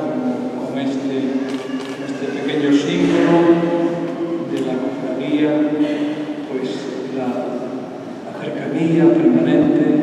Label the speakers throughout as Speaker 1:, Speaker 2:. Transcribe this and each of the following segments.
Speaker 1: con este pequeño símbolo de la cofradía, pues la cercanía permanente,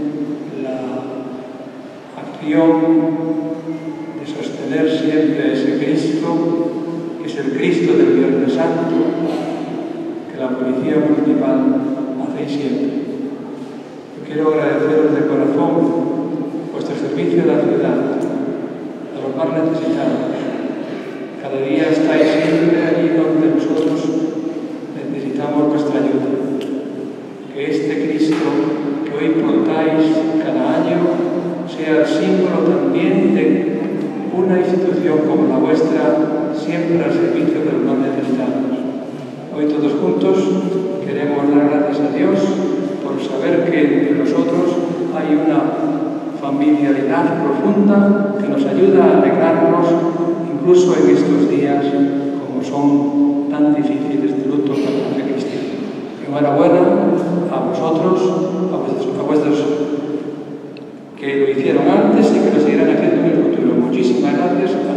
Speaker 1: la acción de sostener siempre ese Cristo, que es el Cristo del Viernes Santo, que la Policía Municipal hace siempre. Yo quiero agradeceros de corazón vuestro servicio a la ciudad, a los más necesitados. Cada día estáis siempre allí donde nosotros necesitamos vuestra ayuda. Que este Cristo que hoy portáis cada año sea el símbolo también de una institución como la vuestra, siempre al servicio de los más necesitados. Hoy todos juntos queremos dar gracias a Dios por saber que entre nosotros hay una familiaridad profunda que nos ayuda a alegrarnos incluso en estos días como son tan difíciles de luto para la fe cristiana. Enhorabuena a vosotros, a vuestros que lo hicieron antes y que lo seguirán haciendo en el futuro. Muchísimas gracias.